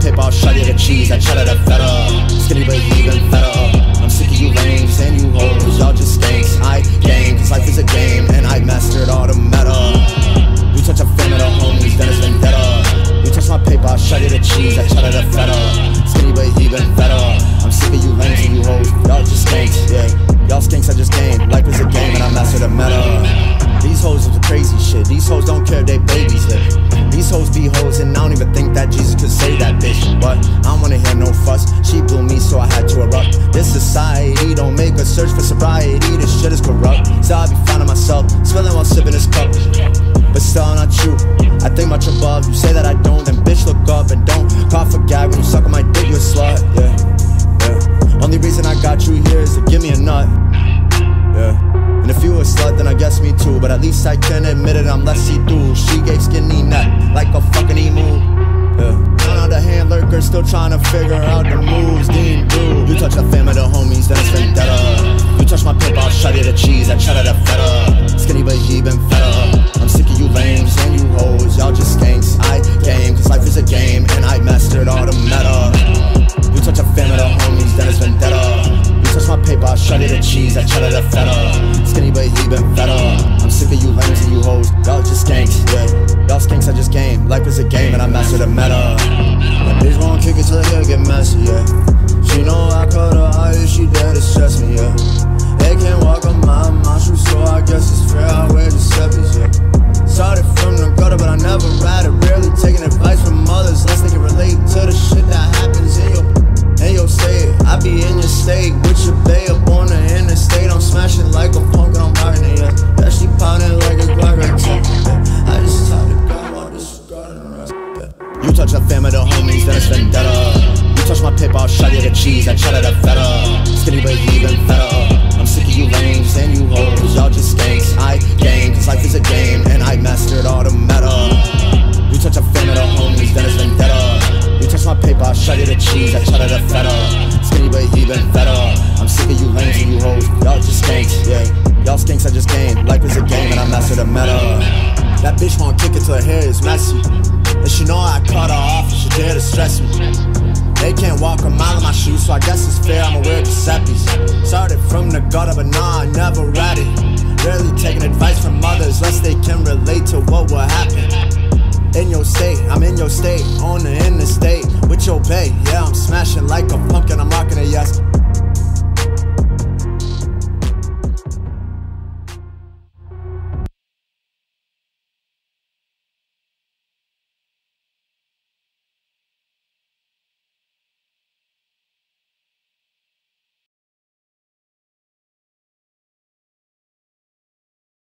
paper, I'll shut you the cheese. I cheddar the feta, skinny but even better. I'm sick of you lames and you hoes, y'all just skanks. I game, cause life is a game, and I mastered all the meta. You touch a fan of the homies, then it's vendetta. You touch my paper, I'll shut you the cheese. I cheddar the feta, skinny but even better. I'm sick of you lames and you hoes, y'all just skanks, yeah. Y'all skanks, I just game, life is a game, and I mastered the meta. These hoes are the crazy shit, these hoes don't care if they babies hit. These hoes be hoes and I don't even think that Jesus could save that bitch. But I don't wanna hear no fuss, she blew me so I had to erupt. This society don't make a search for sobriety, this shit is corrupt. So I be finding myself, spilling while sipping this cup. But still not you, I think much above. You say that I don't, then bitch look up. And don't call for gag when you suck on my dick, you a slut, yeah, yeah. Only reason I got you here is to give me a nut, yeah. And if you a slut, then I guess me too. But at least I can admit it, I'm less see-through. She gave skinny neck like a fucking emu, yeah. None of the hand lurkers still trying to figure out the moves. Dean dude, you touch a fam of the homies, then it's vendetta. You touch my paper, I'll shut you the cheese. I cheddar the feta, skinny but even better. I'm sick of you lames and you hoes, y'all just skanks. I game, cause life is a game, and I mastered all the meta. You touch a fam of the homies, then it's vendetta. Touch my paper, I'll shut it the cheese. I cheddar the feta, skinny but even better. I'm sick of you lames and you hoes, y'all just skanks, yeah. Y'all skanks, I just game, life is a game, and I master the meta. My bitch won't kick it till the hair get messy, yeah. She know I cut her high, she dare to stress me, yeah. They can't walk on my shoes, so I guess it's fair I wear Giuseppe's, yeah. Started from the gutter, but I never ratted. Rarely taking advice from others, unless they can relate to the shit that happens in your. Hey yo, say it, I be in your state with your bae up on the interstate. I'm smashing like a punk and I'm riding it, yeah. Yeah, she pounding like a Glock right too, yeah. I just tried to go while disregarding the rest, yeah. You touch a fam of the homies, then it's vendetta. You touch my paper, I'll shut you the cheese. I cheddar the feta, skinny but even better. I'm sick of you lames and you hoes, y'all just skanks. I game, cause life is a game, and I mastered all the meta. You touch a fam of the homies, then it's vendetta. You touch my paper, I'll shut you the cheese. I cheddar the feta, skinny but even better. I'm sick of you lames and you hoes, y'all just skanks, yeah. Y'all skanks, I just game, life is a game, and I master the meta. That bitch won't kick it till her hair is messy, and she know I cut her off, and she dare to stress me. They can't walk a mile in my shoes, so I guess it's fair I'ma wear Giuseppe's. Started from the gutter, but nah, I never read it. Rarely taking advice from others, lest they can relate to what will happen. In your state, I'm in your state, on the interstate with your bae. Yeah, I'm smashing like a punk and I'm rocking it, yes.